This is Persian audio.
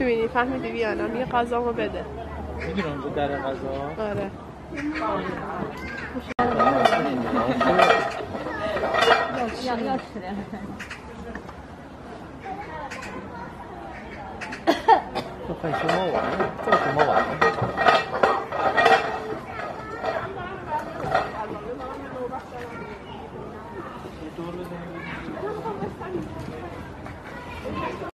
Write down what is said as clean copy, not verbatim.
نمیبینی فهمیدی بیا نه میگه غذامو بده. میدونم اونجا در غذا. آره. 这很什么玩？这什么玩？